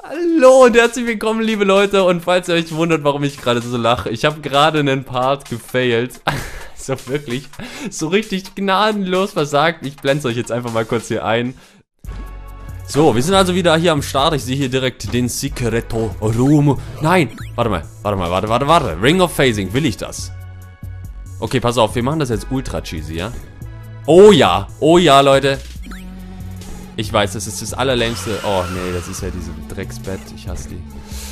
Hallo und herzlich willkommen, liebe Leute. Und falls ihr euch wundert, warum ich gerade so lache, ich habe gerade einen Part gefailt. So wirklich, so richtig gnadenlos versagt. Ich blende euch jetzt einfach mal kurz hier ein. So, wir sind also wieder hier am Start. Ich sehe hier direkt den Secreto Room. Nein, warte. Ring of Phasing, will ich das? Okay, pass auf, wir machen das jetzt ultra cheesy, ja? Oh ja, Leute. Ich weiß, das ist das allerlängste. Oh nee, das ist ja diese Drecksbett. Ich hasse die.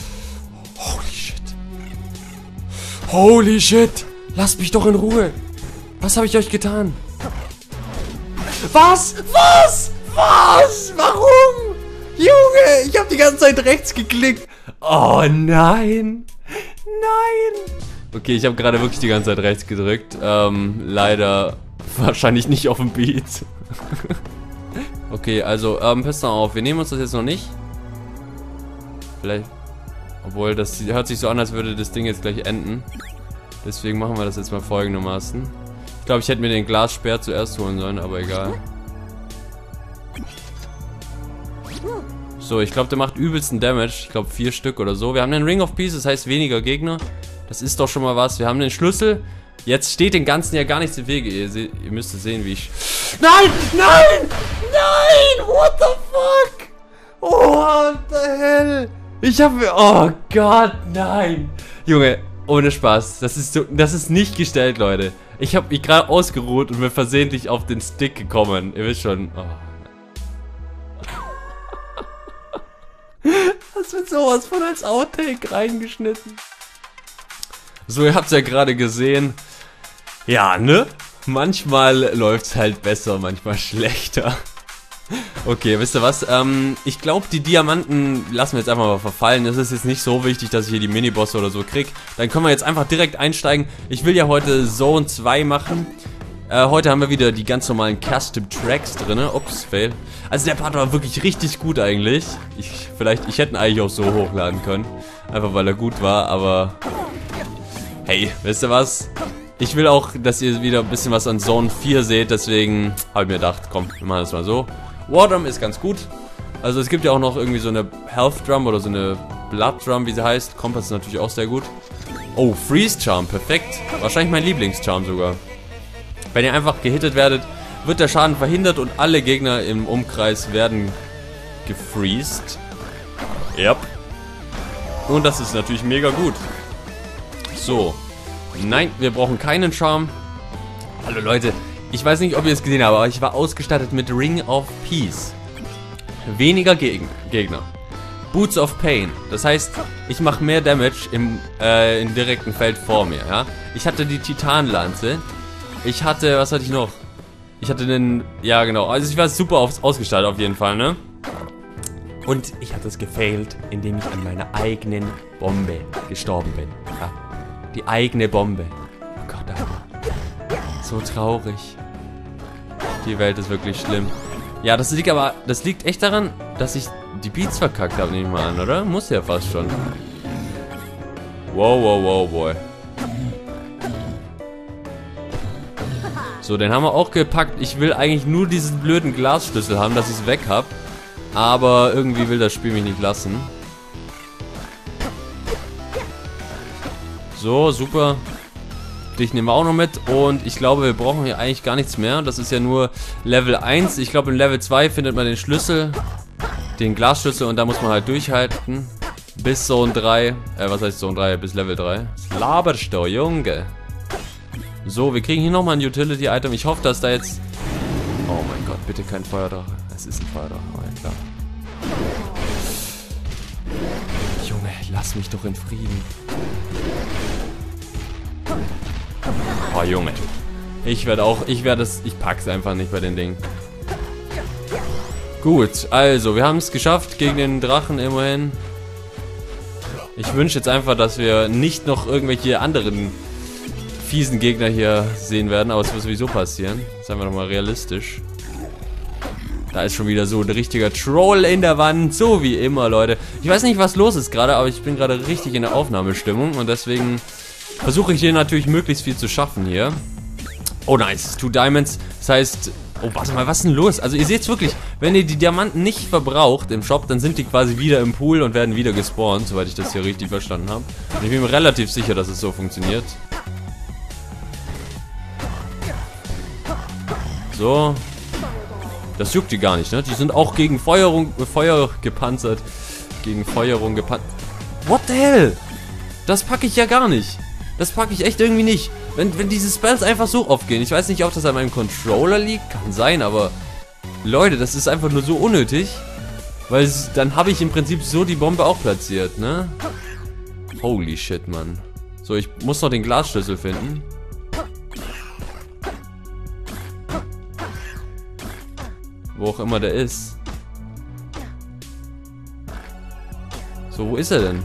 Holy shit. Lasst mich doch in Ruhe. Was habe ich euch getan? Was? Warum? Junge, ich habe die ganze Zeit rechts geklickt. Oh nein. Okay, ich habe gerade wirklich die ganze Zeit rechts gedrückt. Leider wahrscheinlich nicht auf dem Beat. Okay, also, passt mal auf, wir nehmen uns das jetzt noch nicht. Vielleicht, obwohl, das hört sich so an, als würde das Ding jetzt gleich enden. Deswegen machen wir das jetzt mal folgendermaßen. Ich glaube, ich hätte mir den Glasspeer zuerst holen sollen, aber egal. So, ich glaube, der macht übelsten Damage. Ich glaube, 4 Stück oder so. Wir haben den Ring of Peace, das heißt weniger Gegner. Das ist doch schon mal was. Wir haben den Schlüssel. Jetzt steht den Ganzen ja gar nichts im Wege. Ihr müsst sehen, wie ich... Nein! What the fuck? Oh, what the hell? Oh Gott, nein! Junge, ohne Spaß. Das ist nicht gestellt, Leute. Ich habe mich gerade ausgeruht und bin versehentlich auf den Stick gekommen. Ihr wisst schon. Oh. Das wird sowas von als Outtake reingeschnitten. So, ihr habt es ja gerade gesehen. Ja, ne? Manchmal läuft es halt besser, manchmal schlechter. Okay, wisst ihr was? Ich glaube, die Diamanten lassen wir jetzt einfach mal verfallen. Es ist jetzt nicht so wichtig, dass ich hier die Minibosse oder so krieg. Dann können wir jetzt einfach direkt einsteigen. Ich will ja heute Zone 2 machen. Heute haben wir wieder die ganz normalen Custom Tracks drin. Ups, fail. Also der Part war wirklich richtig gut eigentlich. Ich hätte ihn eigentlich auch so hochladen können. Einfach weil er gut war, aber... Hey, wisst ihr was? Ich will auch, dass ihr wieder ein bisschen was an Zone 4 seht, deswegen habe ich mir gedacht, komm, wir machen das mal so. War Drum ist ganz gut. Also es gibt ja auch noch irgendwie so eine Health Drum oder so eine Blood Drum, wie sie heißt. Kompass ist natürlich auch sehr gut. Oh, Freeze Charm, perfekt. Wahrscheinlich mein Lieblingscharm sogar. Wenn ihr einfach gehittet werdet, wird der Schaden verhindert und alle Gegner im Umkreis werden gefreezed. Yep. Und das ist natürlich mega gut. So. Nein, wir brauchen keinen Charme. Hallo Leute, ich weiß nicht, ob ihr es gesehen habt, aber ich war ausgestattet mit Ring of Peace. Weniger Gegner. Boots of Pain. Das heißt, ich mache mehr Damage im direkten Feld vor mir, ja. Ich hatte die Titanlanze. Ich hatte, was hatte ich noch? Ich hatte den, ja genau, also ich war super ausgestattet auf jeden Fall, ne? Und ich hatte es gefailt, indem ich an meiner eigenen Bombe gestorben bin, ja. Die eigene Bombe. Oh Gott, Alter. So traurig. Die Welt ist wirklich schlimm. Ja, das liegt echt daran, dass ich die Beats verkackt habe, nehme ich mal an, oder? Muss ja fast schon. Wow, boy. So, den haben wir auch gepackt. Ich will eigentlich nur diesen blöden Glasschlüssel haben, dass ich es weg habe. Aber irgendwie will das Spiel mich nicht lassen. So, super. Dich nehmen wir auch noch mit. Und ich glaube, wir brauchen hier eigentlich gar nichts mehr. Das ist ja nur Level 1. Ich glaube, in Level 2 findet man den Schlüssel. Den Glasschlüssel. Und da muss man halt durchhalten. Bis Zone 3. Was heißt Zone 3? Bis Level 3. Was laberst du, Junge? So, wir kriegen hier nochmal ein Utility-Item. Ich hoffe, dass da jetzt... Oh mein Gott, bitte kein Feuerdrache. Es ist ein Feuerdrache, oh, ja, klar. Junge, lass mich doch in Frieden. Oh, Junge. Ich pack's einfach nicht bei den Dingen. Gut, also, wir haben es geschafft gegen den Drachen immerhin. Ich wünsche jetzt einfach, dass wir nicht noch irgendwelche anderen fiesen Gegner hier sehen werden, aber es wird sowieso passieren. Seien wir doch mal realistisch. Da ist schon wieder so ein richtiger Troll in der Wand, so wie immer, Leute. Ich weiß nicht, was los ist gerade, aber ich bin gerade richtig in der Aufnahmestimmung und deswegen versuche ich hier natürlich möglichst viel zu schaffen hier. Oh nice, 2 Diamonds, das heißt, Oh, warte mal, was ist denn los? Also ihr seht's wirklich, wenn ihr die Diamanten nicht verbraucht im Shop, dann sind die quasi wieder im Pool und werden wieder gespawnt, soweit ich das hier richtig verstanden habe. Und ich bin mir relativ sicher, dass es so funktioniert. So. Das juckt die gar nicht, ne? Die sind auch gegen Feuer gepanzert. Gegen Feuerung gepanzert. What the hell? Das packe ich ja gar nicht. Das packe ich echt irgendwie nicht. Wenn diese Spells einfach so aufgehen. Ich weiß nicht, ob das an meinem Controller liegt. Kann sein, aber... Leute, das ist einfach nur so unnötig. Weil dann habe ich im Prinzip so die Bombe auch platziert, ne? Holy shit, Mann. So, ich muss noch den Glasschlüssel finden. Wo auch immer der ist. So, wo ist er denn?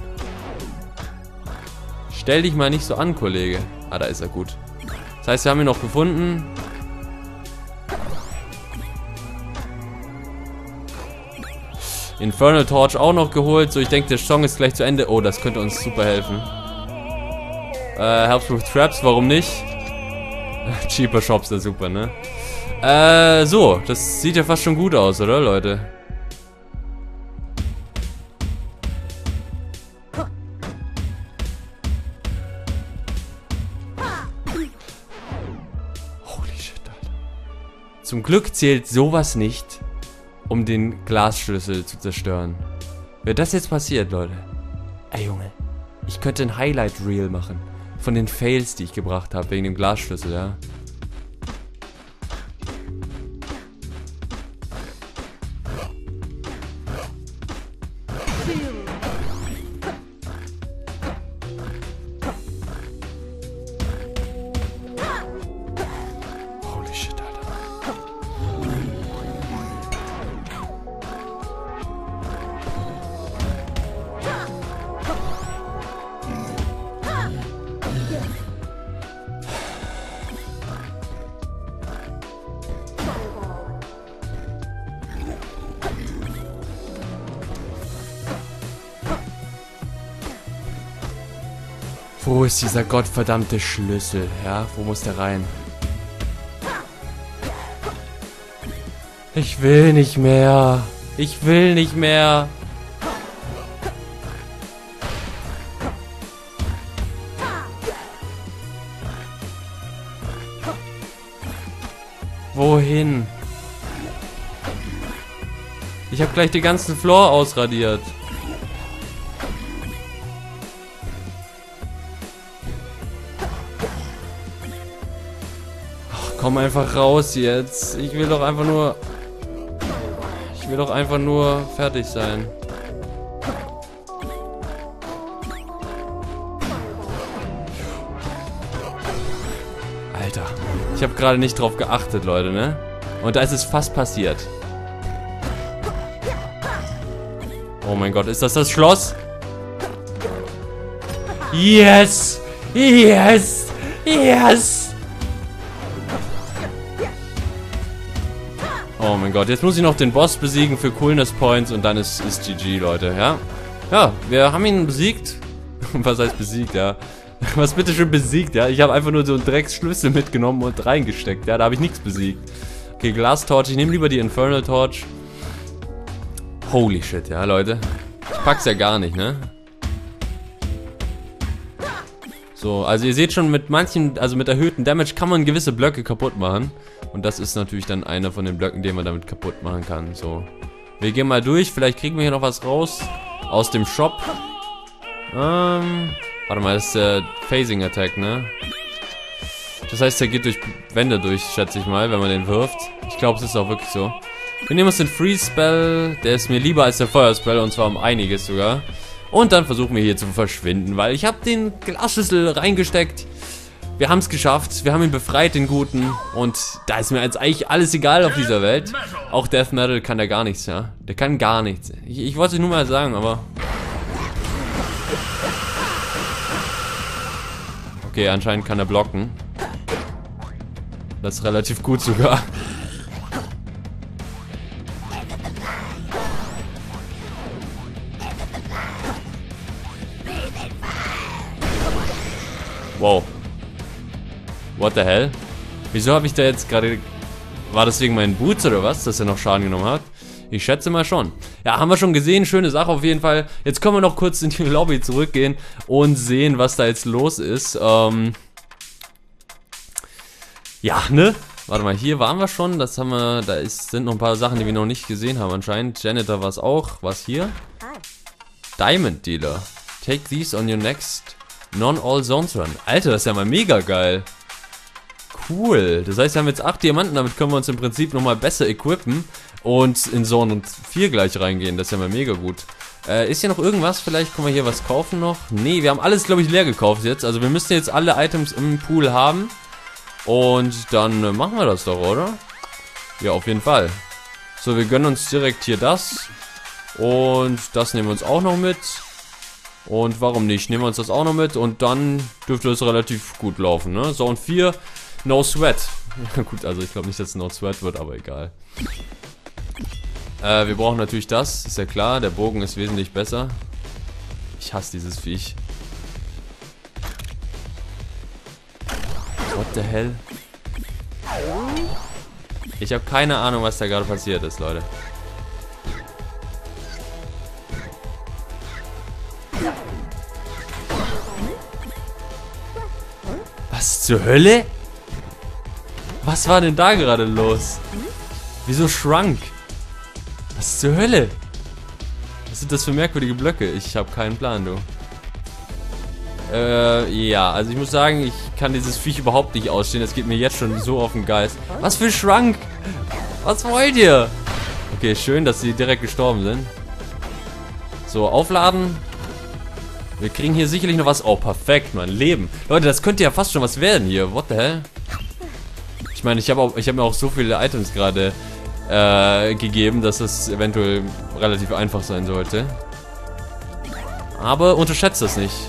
Stell dich mal nicht so an, Kollege. Ah, da ist er, gut. Das heißt, wir haben ihn noch gefunden. Infernal Torch auch noch geholt. So, ich denke, der Song ist gleich zu Ende. Oh, das könnte uns super helfen. Helps with Traps, warum nicht? Cheaper Shops, ist super, ne? So, das sieht ja fast schon gut aus, oder, Leute? Holy shit, Alter. Zum Glück zählt sowas nicht, um den Glasschlüssel zu zerstören. Wäre das jetzt passiert, Leute? Ey, Junge. Ich könnte ein Highlight-Reel machen. Von den Fails, die ich gebracht habe, wegen dem Glasschlüssel, ja? Holy shit, Alter. Wo ist dieser gottverdammte Schlüssel? Ja, wo muss der rein? Ich will nicht mehr. Ich will nicht mehr. Wohin? Ich habe gleich den ganzen Floor ausradiert. Komm einfach raus jetzt. Ich will doch einfach nur... Ich will doch einfach nur fertig sein. Alter. Ich habe gerade nicht drauf geachtet, Leute, ne? Und da ist es fast passiert. Oh mein Gott, ist das das Schloss? Yes! Yes! Yes! Oh mein Gott, jetzt muss ich noch den Boss besiegen für Coolness Points und dann ist GG, Leute, ja? Ja, wir haben ihn besiegt. Was heißt besiegt, ja? Was bitte schön besiegt, ja? Ich habe einfach nur so einen Drecksschlüssel mitgenommen und reingesteckt, ja? Da habe ich nichts besiegt. Okay, Glass Torch, ich nehme lieber die Infernal Torch. Holy shit, ja, Leute. Ich pack's ja gar nicht, ne? So, also ihr seht schon, mit manchen, also mit erhöhtem Damage kann man gewisse Blöcke kaputt machen. Und das ist natürlich dann einer von den Blöcken, den man damit kaputt machen kann. So, wir gehen mal durch, vielleicht kriegen wir hier noch was raus aus dem Shop. Warte mal, das ist der Phasing Attack, ne? Das heißt, der geht durch Wände durch, schätze ich mal, wenn man den wirft. Ich glaube, es ist auch wirklich so. Wir nehmen uns den Freeze Spell, der ist mir lieber als der Feuer Spell und zwar um einiges sogar. Und dann versuchen wir hier zu verschwinden, weil ich habe den Glasschlüssel reingesteckt. Wir haben es geschafft, wir haben ihn befreit, den Guten. Und da ist mir jetzt eigentlich alles egal auf dieser Welt. Auch Death Metal kann der gar nichts, ja. Der kann gar nichts. Ich wollte es nur mal sagen, aber... Okay, anscheinend kann er blocken. Das ist relativ gut sogar. Wow. What the hell? Wieso habe ich da jetzt gerade War das wegen meinen Boots oder was, dass er noch Schaden genommen hat? Ich schätze mal schon. Ja, haben wir schon gesehen. Schöne Sache auf jeden Fall. Jetzt können wir noch kurz in die Lobby zurückgehen und sehen, was da jetzt los ist. Ja, ne? Warte mal, hier waren wir schon. Das haben wir. Sind noch ein paar Sachen, die wir noch nicht gesehen haben anscheinend. Janitor war es auch. Was hier? Diamond Dealer. Take these on your next non-all zones run. Alter, das ist ja mal mega geil. Cool. Das heißt, wir haben jetzt 8 Diamanten. Damit können wir uns im Prinzip nochmal besser equippen. Und in Zone 4 gleich reingehen. Das ist ja mal mega gut. Ist hier noch irgendwas? Vielleicht können wir hier was kaufen noch? Nee, wir haben alles, glaube ich, leer gekauft jetzt. Also wir müssen jetzt alle Items im Pool haben. Und dann machen wir das doch, oder? Ja, auf jeden Fall. So, wir gönnen uns direkt hier das. Und das nehmen wir uns auch noch mit. Und warum nicht? Nehmen wir uns das auch noch mit. Und dann dürfte es relativ gut laufen, ne? Zone 4, no sweat. Gut, also ich glaube nicht, dass es no sweat wird, aber egal. Wir brauchen natürlich das, ist ja klar. Der Bogen ist wesentlich besser. Ich hasse dieses Viech. What the hell? Ich habe keine Ahnung, was da gerade passiert ist, Leute. Was zur Hölle? Was war denn da gerade los? Wieso shrunk? Was zur Hölle? Was sind das für merkwürdige Blöcke? Ich habe keinen Plan, du. Ja, also ich muss sagen, ich kann dieses Viech überhaupt nicht ausstehen. Das geht mir jetzt schon so auf den Geist. Was für Schrank? Was wollt ihr? Okay, schön, dass sie direkt gestorben sind. So, aufladen. Wir kriegen hier sicherlich noch was. Oh, perfekt, Mann. Leben. Leute, das könnte ja fast schon was werden hier. What the hell? Ich meine, ich habe mir auch so viele Items gerade gegeben, dass es eventuell relativ einfach sein sollte. Aber unterschätzt das nicht.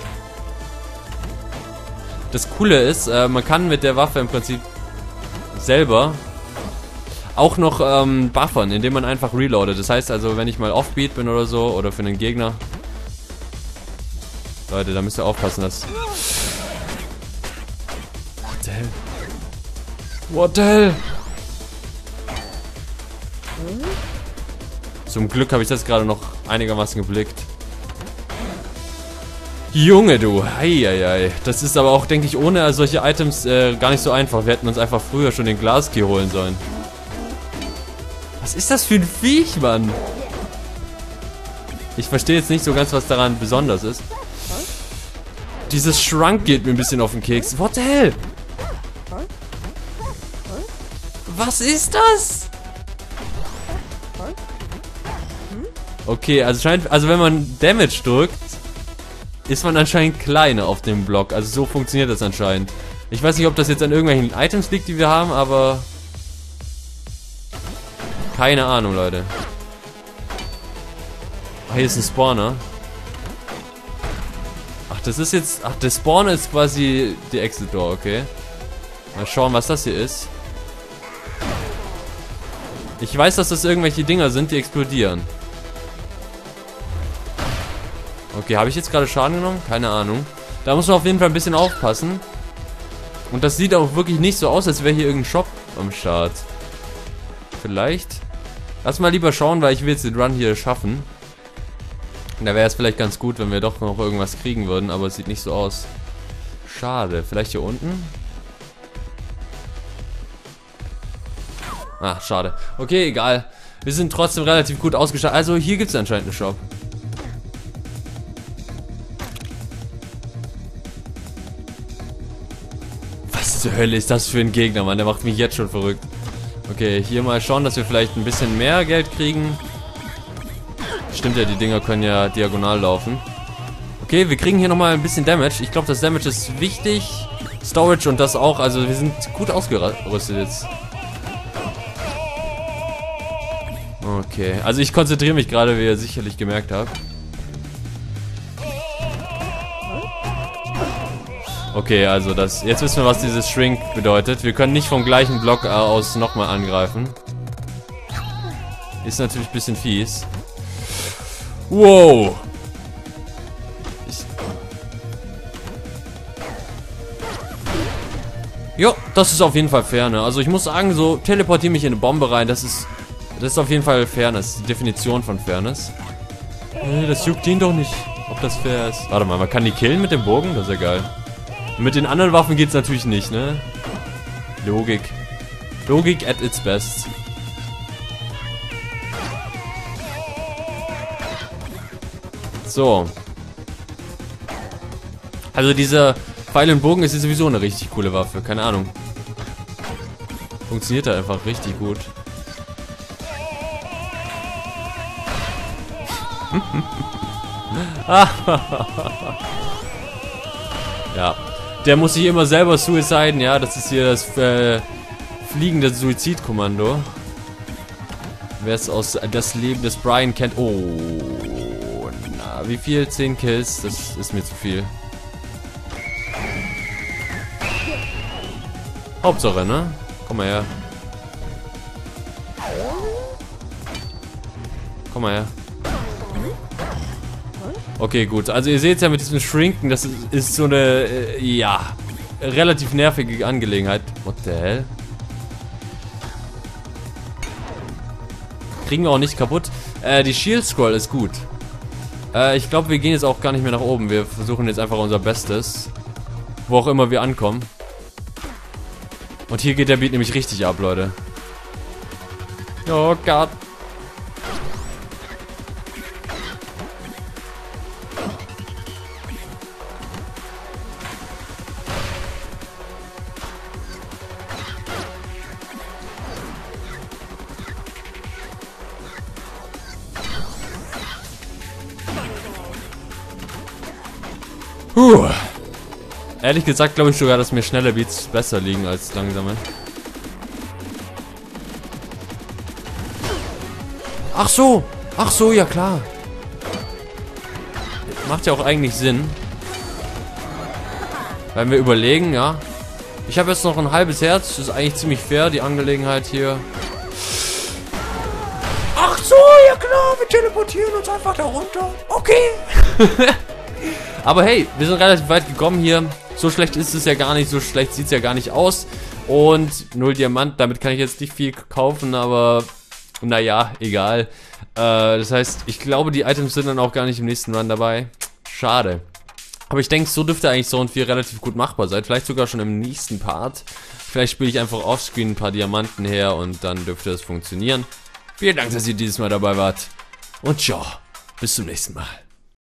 Das Coole ist, man kann mit der Waffe im Prinzip selber auch noch buffern, indem man einfach reloadet. Das heißt also, wenn ich mal offbeat bin oder so, oder für einen Gegner. Leute, da müsst ihr aufpassen, dass... What the hell? What the hell? Zum Glück habe ich das gerade noch einigermaßen geblickt. Junge, du. Heieiei. Das ist aber auch, denke ich, ohne solche Items gar nicht so einfach. Wir hätten uns einfach früher schon den Glaskey holen sollen. Was ist das für ein Viech, Mann? Ich verstehe jetzt nicht so ganz, was daran besonders ist. Dieses Shrunk geht mir ein bisschen auf den Keks. What the hell? Was ist das? Okay, also wenn man Damage drückt, ist man anscheinend kleiner auf dem Block. Also so funktioniert das anscheinend. Ich weiß nicht, ob das jetzt an irgendwelchen Items liegt, die wir haben, aber... Keine Ahnung, Leute. Ah, hier ist ein Spawner. Ach, das ist jetzt... Ach, der Spawner ist quasi die Exit Door, okay. Mal schauen, was das hier ist. Ich weiß, dass das irgendwelche Dinger sind, die explodieren. Okay, habe ich jetzt gerade Schaden genommen? Keine Ahnung. Da muss man auf jeden Fall ein bisschen aufpassen. Und das sieht auch wirklich nicht so aus, als wäre hier irgendein Shop am Start. Vielleicht. Lass mal lieber schauen, weil ich will jetzt den Run hier schaffen. Da wäre es vielleicht ganz gut, wenn wir doch noch irgendwas kriegen würden, aber es sieht nicht so aus. Schade. Vielleicht hier unten? Ach, schade. Okay, egal. Wir sind trotzdem relativ gut ausgestattet. Also hier gibt es anscheinend einen Shop. Was zur Hölle ist das für ein Gegner, Mann? Der macht mich jetzt schon verrückt. Okay, hier mal schauen, dass wir vielleicht ein bisschen mehr Geld kriegen. Stimmt ja, die Dinger können ja diagonal laufen. Okay, wir kriegen hier nochmal ein bisschen Damage. Ich glaube, das Damage ist wichtig. Storage und das auch. Also wir sind gut ausgerüstet jetzt. Okay, also ich konzentriere mich gerade, wie ihr sicherlich gemerkt habt. Okay, also jetzt wissen wir, was dieses Shrink bedeutet. Wir können nicht vom gleichen Block aus nochmal angreifen. Ist natürlich ein bisschen fies. Wow! Jo, das ist auf jeden Fall fair, ne? Also ich muss sagen, so teleportiere mich in eine Bombe rein, das ist auf jeden Fall Fairness, die Definition von Fairness. Das juckt ihn doch nicht, ob das fair ist. Warte mal, man kann die killen mit dem Bogen? Das ist ja geil. Und mit den anderen Waffen geht's natürlich nicht, ne? Logik. Logik at its best. So. Also dieser Pfeil und Bogen ist jetzt sowieso eine richtig coole Waffe, keine Ahnung. Funktioniert da einfach richtig gut. Ja, der muss sich immer selber suiciden, ja, das ist hier das fliegende Suizidkommando. Wer es aus das Leben des Brian kennt. Oh, na, wie viel? 10 Kills, das ist mir zu viel. Hauptsache, ne? Komm mal her. Komm mal her. Okay, gut. Also ihr seht ja mit diesem Shrinken, das ist so eine, ja, relativ nervige Angelegenheit. What the hell? Kriegen wir auch nicht kaputt. Die Shield Scroll ist gut. Ich glaube, wir gehen jetzt auch gar nicht mehr nach oben. Wir versuchen jetzt einfach unser Bestes. Wo auch immer wir ankommen. Und hier geht der Beat nämlich richtig ab, Leute. Oh Gott. Ehrlich gesagt glaube ich sogar, dass mir schnelle Beats besser liegen als langsame. Ach so, ja klar. Macht ja auch eigentlich Sinn. Wenn wir überlegen, ja. Ich habe jetzt noch ein halbes Herz, das ist eigentlich ziemlich fair, die Angelegenheit hier. Ach so, ja klar, wir teleportieren uns einfach da runter. Okay. Aber hey, wir sind relativ weit gekommen hier. So schlecht ist es ja gar nicht, so schlecht sieht es ja gar nicht aus. Und 0 Diamant, damit kann ich jetzt nicht viel kaufen, aber naja, egal. Das heißt, ich glaube, die Items sind dann auch gar nicht im nächsten Run dabei. Schade. Aber ich denke, so dürfte eigentlich Zone 4 relativ gut machbar sein. Vielleicht sogar schon im nächsten Part. Vielleicht spiele ich einfach offscreen ein paar Diamanten her und dann dürfte es funktionieren. Vielen Dank, dass ihr dieses Mal dabei wart. Und ciao, bis zum nächsten Mal.